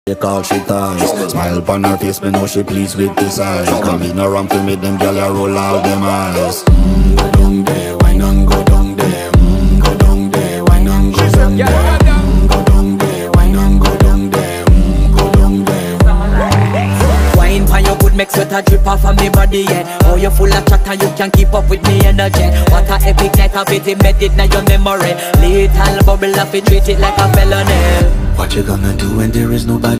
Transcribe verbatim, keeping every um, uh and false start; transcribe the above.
She call she ties. Smile upon her face, me know she pleased with this eyes. Come in around to make them gyal a roll out them eyes. Mm, go down there, wine and go down there. Mm, go down there, wine and go down there. Mm, go down there, wine and go down there. Mm, go down there. Wine pan your good make sweat a drip off of me body, yeah. Oh, you full of chat and you can keep up with me energy. What a epic night of it, embedded in your memory. Little bubble up, it treat it like a felony. What you gonna do when there is nobody?